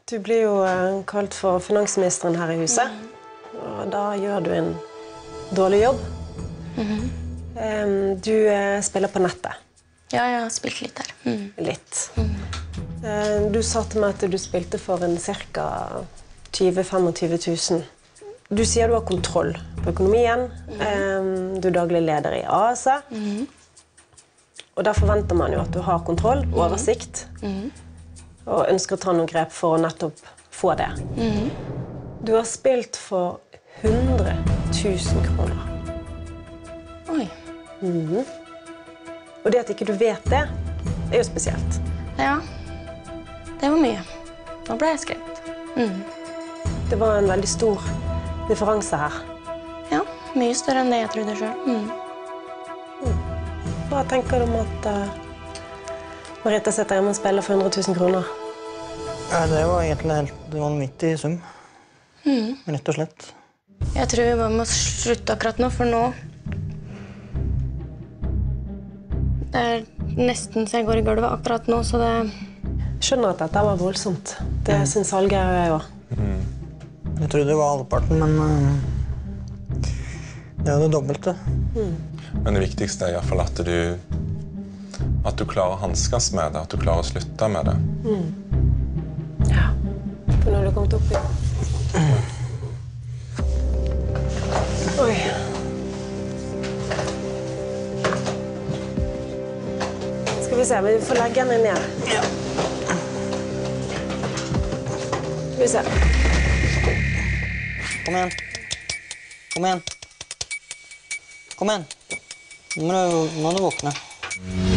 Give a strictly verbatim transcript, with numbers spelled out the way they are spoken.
Du blir jo kalt for finansministeren her i huset, mm. og da gjør du en dårlig jobb. Mm-hmm. Du spiller på nettet. Ja, jeg har spilt litt der. Mm. Litt. Mm. Du sa til meg at du spilte for en cirka tjue til tjuefem tusen. Du sier du har kontroll på økonomien. Mm. Du er daglig leder i A S E. Mm. Og der forventer man jo at du har kontroll, oversikt. Mm. Og ønsker å ta noen grep for å nettopp få det. Mm. Du har spilt for hundre tusen kroner. Oi. Mm. Og det at ikke du vet det, er jo spesielt. Ja, det var mye. Nå ble jeg skremt. Mm. Det var en veldig stor differanse her. Ja, mye større enn det jeg trodde selv. Mm. Mm. Hva tenker du om at uh, Marita sitter hjemme og spiller for hundre tusen kroner? Ja, det var egentlig helt vanvittig sum. Mm. Rett og slett. Jeg tror vi bare må slutte akkurat nå, for nå det er nesten så jeg går i gulvet akkurat nå, så det... Jeg skjønner at dette var voldsomt. Det mm. synes Hallgeir og jeg også. Mm. Jeg trodde det var halvparten, men uh, det er det dobbelte. Mm. Men det viktigste er i hvert fall at du, at du klarer å hanskes med det, at du klarer å slutte med det. Mm. Ja, for nå har du kommet opp i. Mm. Oi. Skal vi se, vi får legge henne ned. Ja. Skal vi se. Kom igjen. Kom igjen. Kom igjen. Nå må du våkne.